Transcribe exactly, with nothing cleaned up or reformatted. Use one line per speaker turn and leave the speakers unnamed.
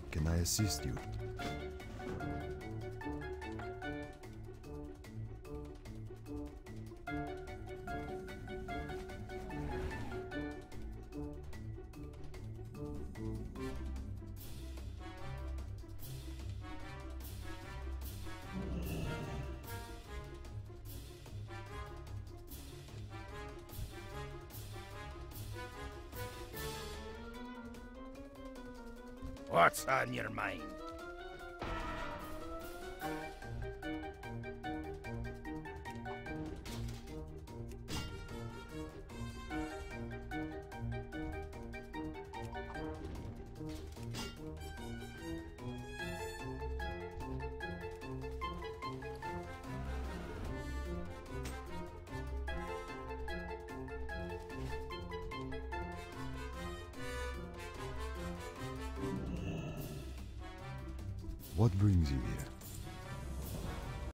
Can I assist you?
What's on your mind?
What brings you here?